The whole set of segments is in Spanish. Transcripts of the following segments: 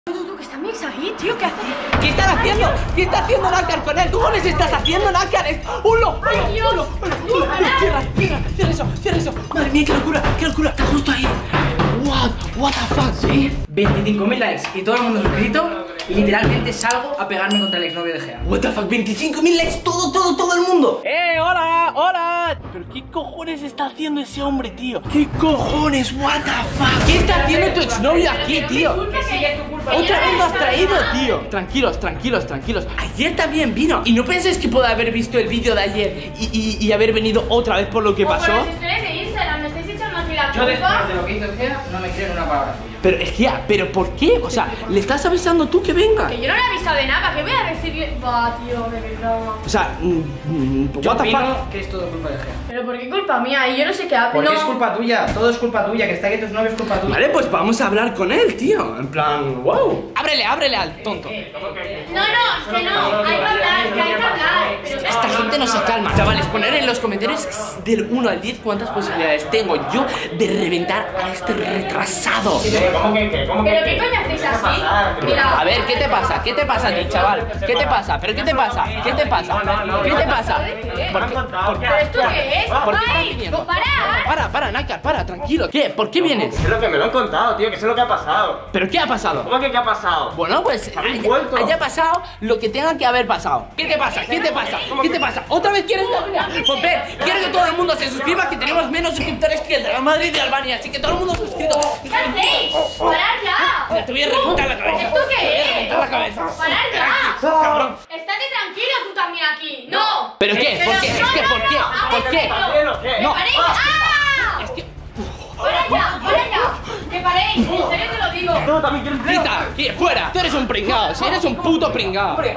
Tú, que está mi ex ahí, tío, ¿qué hace? ¿Qué están haciendo? ¿Qué está haciendo Nácar con él? ¿Cómo les estás haciendo, Nácar? ¡Ulo! Cierra eso. Madre mía, qué locura. Está justo ahí. What the fuck, ¿sí? 25.000 likes y todo el mundo suscrito. Y literalmente salgo a pegarme contra el exnovio de Gea. What the fuck, 25.000 likes, todo el mundo. Hola. Pero ¿qué cojones está haciendo ese hombre, tío? ¿Qué cojones? What the fuck. ¿Qué está haciendo tu exnovio aquí, tío? Que sí, es tu culpa. Otra vez lo has traído, tío. Tranquilos. Ayer también vino. Y no penséis que pueda haber visto el vídeo de ayer y haber venido otra vez por lo que pasó. Por las historias de Instagram, me estáis echando aquí la Yo después culpa. de lo que hizo Gea no me creo en una palabra suya. Pero es que, ¿pero por qué? O sea, ¿le estás avisando tú que venga? Que yo no le he avisado de nada, que voy a decirle. Va, tío, me broma. O sea, Yo what the fuck. opino que es todo culpa de Gea. Pero ¿por qué culpa mía? Y yo no sé qué hago. Porque es culpa tuya, todo es culpa tuya, que está aquí tus novios es culpa tuya. Vale, pues vamos a hablar con él, tío. En plan, wow. Ábrele al tonto. No, que no, hay que hablar, Pero Esta gente no se calma. Chavales, poner en los comentarios del 1 al 10 cuántas posibilidades tengo yo de reventar a este retrasado. ¿Pero qué coño hacéis así? Mira. A ver, ¿qué te pasa? ¿Qué te pasa a ti, chaval? ¿Qué te pasa? ¿Pero qué te pasa? ¿Qué te pasa? ¿Qué te pasa? ¿Pero esto qué es? ¿Por qué estás ¡Ay! viniendo? ¡Parad! Para, Nácar, para, tranquilo. ¿Qué? ¿Por qué vienes? Es lo que me lo han contado, tío, que sé lo que ha pasado. ¿Pero qué ha pasado? ¿Cómo que qué ha pasado? Bueno, pues ¿Habéis vuelto? haya pasado lo que tenga que haber pasado. ¿Qué te pasa? ¿Qué te pasa? ¿Otra vez quieres terminar? Pues ven, quiero que todo el mundo se suscriba, que tenemos menos suscriptores que el Real Madrid y de Albania. Así que todo el mundo suscrito. ¿Qué hacéis? ¡Parad ya! Mira, te voy a reventar la cabeza. ¿Esto qué Te voy a es? reventar la cabeza. ¡Parad ya! Cabrón. Estate tranquilo tú también aquí. ¡No! ¿Pero qué? ¿Por qué? Es que, ¿por qué? ¿Por qué? ¡Que No. paréis! ¡Ah! Es que... ¡Para ya! ¡Que paréis! En serio te lo digo. No, también quiero empleo. ¡Quita! ¡Fuera! Tú eres un pringado, si eres un puto pringado. Vale,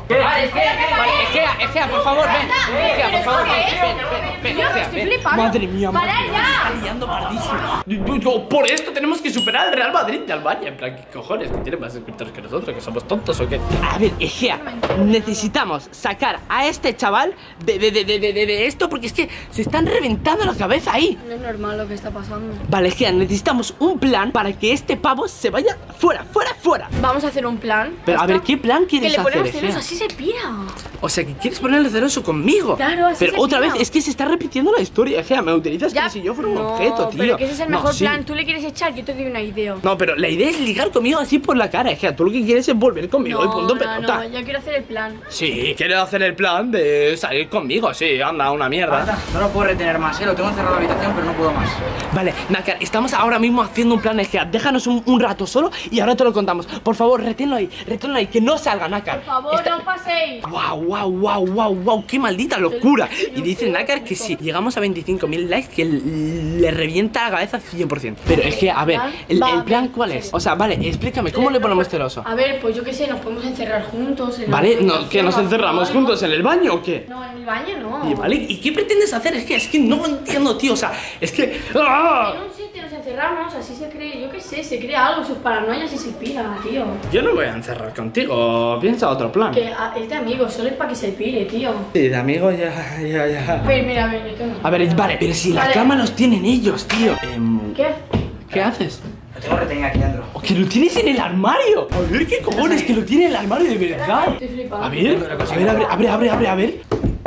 Egea, por favor, ven. Egea, por favor, ven. Yo que estoy flipando. Madre mía, ¡Parad ya! está liando pardísimo. Por esto tenemos que superar al Real Madrid de Albania. En plan, ¿qué cojones? ¿Que tiene más suscriptores que nosotros? ¿Que somos tontos o qué? A ver, Egea, necesitamos sacar a este chaval de esto porque es que se están reventando la cabeza ahí. No es normal lo que está pasando. Vale, Egea, necesitamos un plan para que este pavo se vaya fuera. Vamos a hacer un plan. Pero a ver, ¿qué plan Que quieres le hacer, ponemos celos, Egea? así se pira. O sea, que quieres ponerle celoso conmigo. Claro, así Pero se otra pira. vez, es que se está repitiendo la historia, Egea. Me utilizas como si yo fuera un objeto, tío. Pero que ese es el No, mejor sí. plan. Tú le quieres echar, yo te doy una idea. No, pero la idea es ligar conmigo así por la cara, Egea. Tú lo que quieres es volver conmigo y punto pelota. No, yo quiero hacer el plan. Sí, quiero hacer el plan de salir conmigo, sí, anda, una mierda. No lo puedo retener más, lo tengo encerrado en la habitación, pero no puedo más. Vale, Nácar, estamos ahora mismo haciendo un plan, Egea. Déjanos un rato solo y ahora te lo contamos. Por favor, reténlo ahí, que no salga, Nácar. Por favor, no paséis. Wow, qué maldita locura. Y dice Nácar que si llegamos a 25.000 likes, que le revienta la cabeza 100%. Pero es que, a ver, el plan ¿cuál es? O sea, vale, explícame, ¿cómo le ponemos celoso? A ver, pues yo qué sé, nos podemos encerrar juntos. Vale, no, ¿que nos encerramos juntos en el baño o qué? No, en el baño no. Y vale, ¿y qué pretendes hacer? Es que no lo entiendo, tío, o sea, es que... ¡ah! En un sitio nos encerramos, así se cree, yo qué sé, se crea algo, sus paranoias y se pira, tío. Yo no voy a encerrar contigo, piensa otro plan. Que es de amigos, solo es para que se pire, tío. Sí, de amigos ya. Pero mira, yo tengo. A ver, vale, pero si la Vale. cama los tienen ellos, tío. ¿Qué? ¿Qué haces? Lo tengo retenido aquí dentro. ¡Oh, que lo tienes en el armario! A ver, ¿qué cojones? Que lo tiene en el armario de verdad. Estoy flipando. A ver, abre.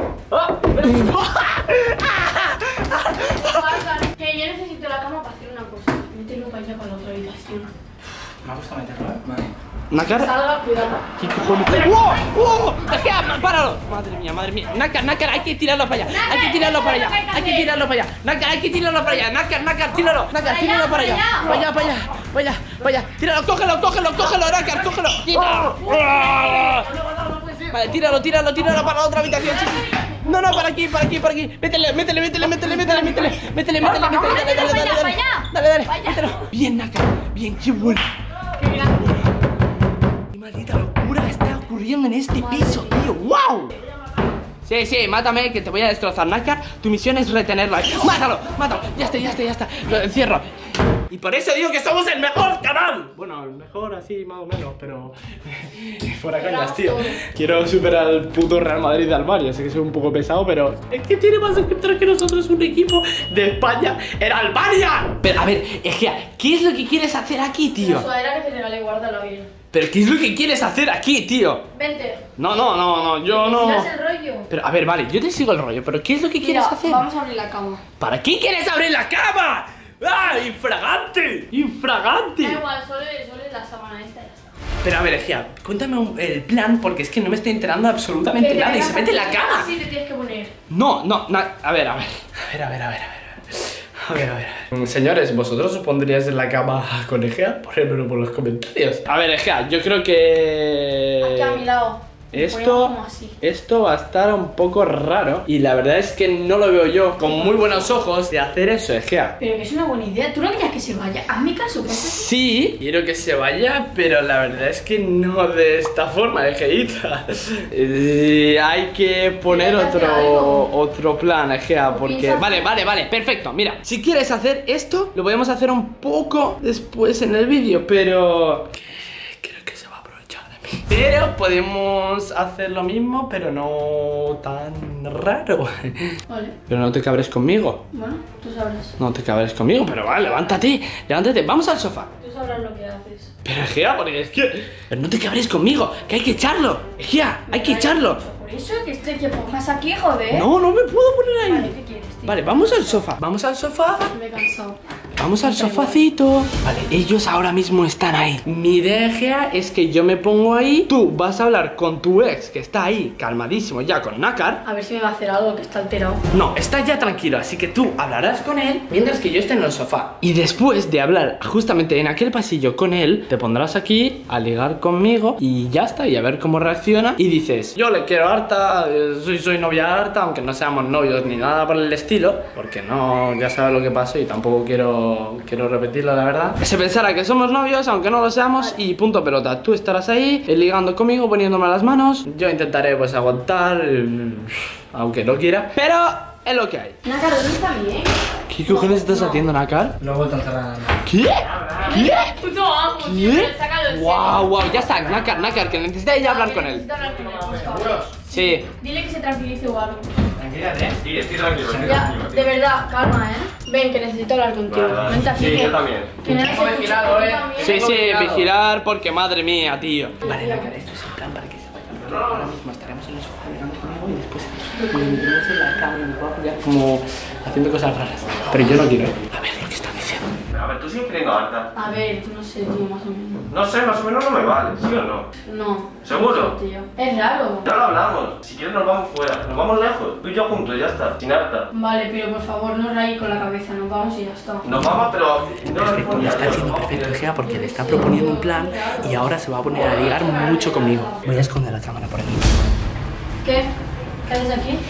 Que yo necesito la cama para hacer una cosa. Mételo para allá con la otra habitación. Me ha gustado meterlo, Vale. Nácar, Salga, cuidado. ¿qué cojones? ¡Wow! Egea, páralo. Madre mía. Nácar, hay que tirarlo para allá. Nácar, hay que tirarlo para allá. Nácar, tíralo. Nácar, tíralo para allá. Para allá. Tíralo, cógelo, Nácar, cógelo. Quita. Vale, tíralo para la otra habitación. Sí. No, para aquí. Métele. Dale. Mételo. Bien, Nácar. Bien, qué bueno. Qué grande. ¡Qué maldita locura está ocurriendo en este piso, tío! ¡Wow! Sí, mátame, que te voy a destrozar, Nácar. Tu misión es retenerlo ahí. ¡Mátalo! Ya está. Lo encierro. Y por eso digo que somos el mejor canal. Bueno, el mejor así, más o menos, pero... fuera cañas, tío. Quiero superar al puto Real Madrid de Albania. Sé que soy un poco pesado, pero... es que tiene más suscriptores que nosotros, un equipo de España en Albania. Pero, a ver, Egea, ¿qué es lo que quieres hacer aquí, tío? La sudadera que te regalé, guárdala bien. ¿Pero qué es lo que quieres hacer aquí, tío? Vente. No, yo ¿Me no. sigas el rollo? Pero, a ver, vale, yo te sigo el rollo, pero ¿qué es lo que quieres Mira, hacer? vamos a abrir la cama. ¿Para qué quieres abrir la cama? ¡Ah, infragante! ¡Infragante! Da igual, solo es la sábana esta y ya está. Pero a ver, Egea, cuéntame el plan, porque es que no me estoy enterando absolutamente nada y se mete en la cama. Sí, te tienes que poner. No, a ver. Señores, ¿vosotros os pondríais en la cama con Egea? Ponedmelo por los comentarios. A ver, Egea, yo creo que... Aquí a mi lado. Esto va a estar un poco raro. Y la verdad es que no lo veo yo con muy buenos ojos de hacer eso, Egea. Pero que es una buena idea. ¿Tú no querías que se vaya? Hazme caso, que Sí, quiero que se vaya, pero la verdad es que no de esta forma, Egeita. Hay que poner otro plan, Egea, porque... Vale, perfecto. Mira, si quieres hacer esto, lo podemos hacer un poco después en el vídeo, pero... creo que se va a aprovechar de mí. Pero podemos hacer lo mismo, pero no tan raro. Vale. Pero no te cabres conmigo. Bueno, tú sabrás. No te cabres conmigo, pero vale, levántate. Vamos al sofá. Tú sabrás lo que haces. Pero Egea, porque es que... Pero no te cabres conmigo, que hay que echarlo. Egea, hay que echarlo. Por eso que pongas aquí, joder. No me puedo poner ahí. Vale, ¿qué quieres, tío? Vale, vamos al sofá. Vamos al sofá. Me he cansado. Vamos al sofacito. Vale, ellos ahora mismo están ahí. Mi idea, Egea, es que yo me pongo ahí. Tú vas a hablar con tu ex, que está ahí, calmadísimo ya, con Nácar. A ver si me va a hacer algo, que está alterado. No, está ya tranquilo, así que tú hablarás con él mientras que yo esté en el sofá. Y después de hablar justamente en aquel pasillo con él, te pondrás aquí a ligar conmigo y ya está, y a ver cómo reacciona. Y dices, yo le quiero harta, soy novia harta, aunque no seamos novios ni nada por el estilo, porque no, ya sabes lo que pasó y tampoco quiero repetirlo, la verdad. Se pensará que somos novios, aunque no lo seamos, y punto pelota. Tú estarás ahí, ligando conmigo, poniéndome las manos. Yo intentaré pues aguantar, aunque no quiera, pero es lo que hay. Nácar, ¿dónde está bien? ¿Qué cojones estás haciendo, Nácar? Lo he vuelto a cerrar. ¿Qué? ¿Qué? Puto amo, tío, ¿Qué? sácalo en Wow, ya está, Nácar, que necesitáis ya hablar con él. Necesito hablar con él, por favor. Sí. Dile que se tranquilice o algo. Tranquilízate. Sí, estoy tranquilo. Ya, de verdad, calma, Ven, que necesito hablar contigo. Vale. Vente aquí. Sí, que- yo también. Que nadie Tengo se escuche, vigilado, que tú también. Sí, Vigilado. vigilar porque madre mía, tío. Vale, Nácar, esto es el plan para que se vaya. Ahora mismo estaremos en el sofá ligando conmigo y después me metemos en la cama y me voy a apoyar como haciendo cosas raras. Pero yo no quiero. A ver lo que están diciendo. A ver, tú sigues creyendo harta. A ver, no sé, tío, más o menos. No sé, más o menos no me vale, ¿sí o no? No. ¿Seguro? No sé, tío. Es raro. Ya lo hablamos. Si quieres nos vamos fuera. Nos vamos lejos. Tú y yo juntos, ya está. Sin harta. Vale, pero por favor, no raí con la cabeza. Nos vamos y ya está. Nos vamos, pero... No Perfecto, ya está haciendo perfecto, Egea, porque le está proponiendo un plan y ahora se va a poner a ligar mucho conmigo. Voy a esconder la cámara por aquí. ¿Qué? ¿Qué haces aquí?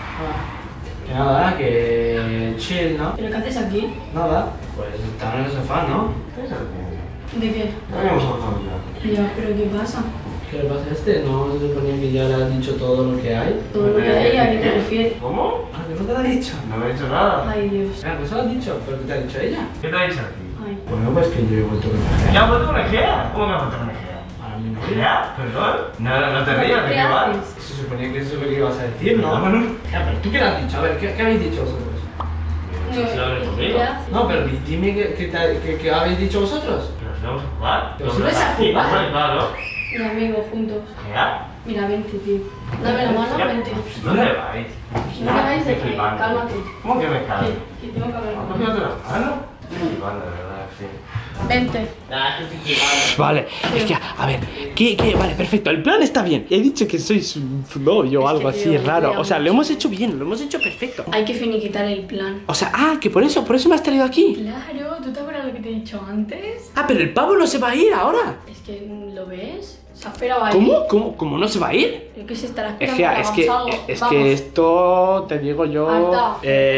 Que nada, que chill, ¿no? ¿Pero qué haces aquí? Nada, pues estar en el sofá, ¿no? ¿De qué? Vamos a Ya, pero ¿qué pasa? ¿Qué le pasa a este? ¿No se suponía que ya le has dicho todo lo que hay? Todo lo que hay, ¿a qué te refieres? ¿Cómo? Ah, que no te lo ha dicho. No me he dicho nada. Ay, Dios. Ah, pues se lo has dicho, pero ¿qué te ha dicho ella? ¿Qué te ha dicho a ti? Ay. Bueno, pues que yo he vuelto con ella. ¿Ya has vuelto con Egea? ¿Cómo me has vuelto con Egea? Ahora mismo. ¿Egea? ¿Perdón? No te rías, ¿de ¿Qué qué va? haces? Se suponía que eso es lo que ibas a decir, ¿no? No, bueno. Ya, pero ¿tú qué le has dicho? A ver, ¿qué habéis dicho vosotros? Sí, lo habéis conmigo. ¿Qué haces? No, pero dime qué habéis dicho vosotros. Pero si vamos a jugar. Pero si Vamos vais a aquí, jugar. hombre, claro. Mi amigo, juntos. ¿Egea? Mira, vente, tío. Dame la mano, vente. ¿Dónde vais? No me hagáis de Estoy que, flipando. cálmate. ¿Cómo que me calmo? Que tengo que hablar ¿Has contigo. cogido la mano? Estoy flipando, de verdad, sí. Vente. Nah, es que estoy flipando. Vale, es que, a ver, vale, perfecto, el plan está bien. He dicho que sois su novio o Es algo que, así tío, raro. te O sea, amo. lo hemos hecho bien, lo hemos hecho perfecto. Hay que finiquitar el plan. O sea, que por eso me has traído aquí. Claro, ¿tú te acuerdas lo que te he dicho antes? Ah, pero el pavo no se va a ir ahora. Es que, ¿lo ves? Se ha esperado ahí. ¿Cómo no se va a ir? Es que se estará esperando. Egea, es que, Vamos. esto te digo yo. Harta.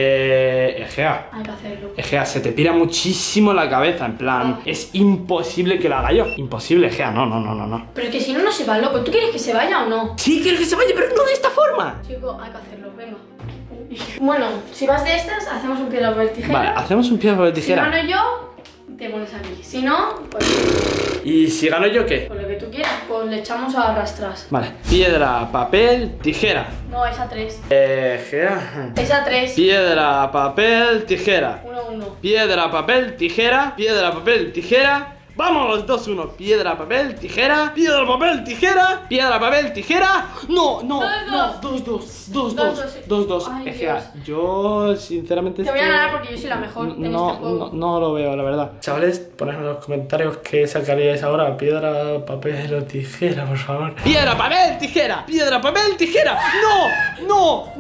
Egea. Hay que hacerlo. Egea, se te pira muchísimo la cabeza, en plan, es imposible que lo haga yo. Imposible, Egea, no. Pero es que si no, no se va loco. ¿Tú quieres que se vaya o no? Sí, quiero que se vaya, pero no de esta forma. Chico, hay que hacerlo, venga. Bueno, si vas de estas, hacemos un piedra, papel, tijera. Vale, hacemos un piedra, papel, Si tijera. gano yo, te pones aquí. Si no, pues ¿Y si gano yo qué? lo que tú quieras, pues le echamos a arrastras. Vale, piedra, papel, tijera. No, esa 3. Egea. Esa 3. Piedra, papel, tijera. 1-1. Piedra, papel, tijera. Piedra, papel, tijera. Vamos, 2-1. Piedra, papel, tijera. Piedra, papel, tijera. Piedra, papel, tijera. No, no, no. 2-2. 2-2. Ay, Egea, yo sinceramente Te voy a ganar porque yo soy la mejor en este juego. No lo veo, la verdad. Chavales, poned en los comentarios qué sacaríais ahora. Piedra, papel o tijera, por favor. Piedra, papel, tijera. Piedra, papel, tijera. No.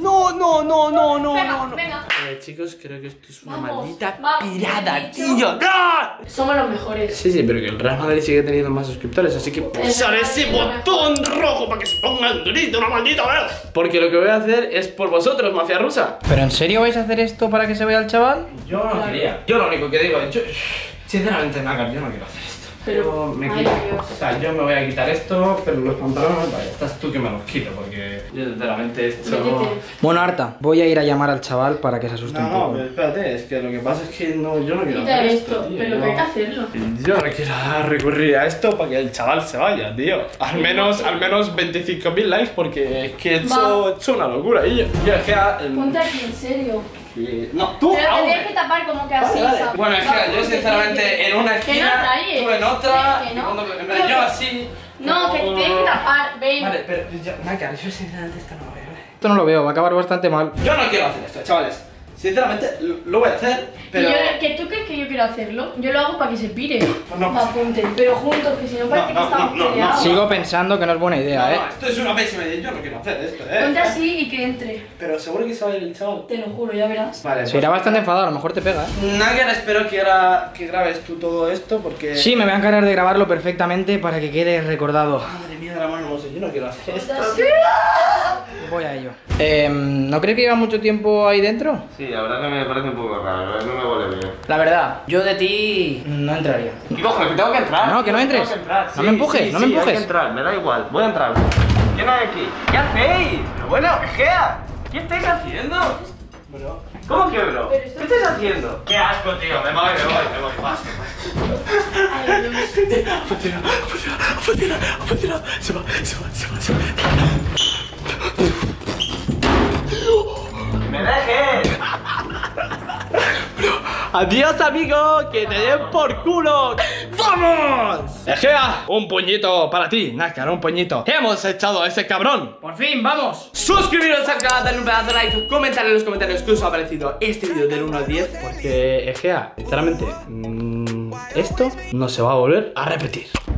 Venga. Chicos, creo que esto es una Vamos, maldita vamos, pirada, he dicho. tío. ¡No! Somos los mejores. Sí, pero que el Real Madrid sigue teniendo más suscriptores, así que pulsar ese botón rojo para que se ponga el grito una maldita vez. Porque lo que voy a hacer es por vosotros, mafia rusa. ¿Pero en serio vais a hacer esto para que se vea el chaval? Yo no quería. Yo lo único que digo es, sinceramente, Nácar, yo no quiero hacer esto. Pero, me ay, quito. Dios. O sea, yo me voy a quitar esto, pero los pantalones, vaya, estás tú que me los quito, porque yo sinceramente esto... Métete. Bueno, Arta, voy a ir a llamar al chaval para que se asuste un poco. pero espérate, es que lo que pasa es que yo no quiero Quita hacer esto, tío, pero que hay que hacerlo. Yo no quiero recurrir a esto para que el chaval se vaya, tío. Al menos 25.000 likes, porque es que eso es una locura. Y yo es que... Ponte aquí, en serio. No, tú Pero te aún. tienes que tapar como que así, Vale. ¿sabes? Bueno, es que yo sinceramente en una Que no esquina, rayes. tú en otra, Que y no. cuando- en plan, yo así. No, que te tienes que tapar, ven. Vale, pero Nácar, yo sinceramente esto no lo veo. Esto no lo veo, va a acabar bastante mal. Yo no quiero hacer esto, chavales. Sinceramente, lo voy a hacer, pero... ¿Que tú crees que yo quiero hacerlo? Yo lo hago para que se pire. No. Apunten, pero juntos, que si no parece que estamos peleados. Sigo pensando que no es buena idea, No, esto es una pésima idea, yo no quiero hacer esto, Ponte así y que entre. Pero seguro que se va a ir el chaval. Te lo juro, ya verás. Vale, Se irá bastante enfadado, a lo mejor te pega, Nácar, espero que grabes tú todo esto, porque... Sí, me voy a encargar de grabarlo perfectamente para que quede recordado. Madre mía de la mano hermosa, yo no quiero hacer esto. Ponte así. Voy a ello. ¿No crees que lleva mucho tiempo ahí dentro? Sí, la verdad que me parece un poco raro, no me huele bien. La verdad, yo de ti no entraría. Y cojo, que tengo que entrar. No, que no entres. Tengo que entrar. No me empujes, no me Hay empujes. que entrar, me da igual, voy a entrar. ¿Quién hay aquí? ¿Qué hacéis? Pero bueno, Egea, ¿qué estáis haciendo? Bro. ¿Cómo que bro? Pero ¿Qué esto- estáis haciendo? Qué asco, tío, me voy, paso. Ay, Dios. Funciona, se va. ¡Me dejes! Adiós, amigo, que te den por culo. ¡Vamos! Egea, un puñito para ti, Nácar, un puñito. Hemos echado a ese cabrón. ¡Por fin, vamos! Suscribiros al canal, darle un pedazo de like, comentar en los comentarios qué os ha parecido este vídeo del 1 al 10. Porque, Egea, sinceramente, esto no se va a volver a repetir.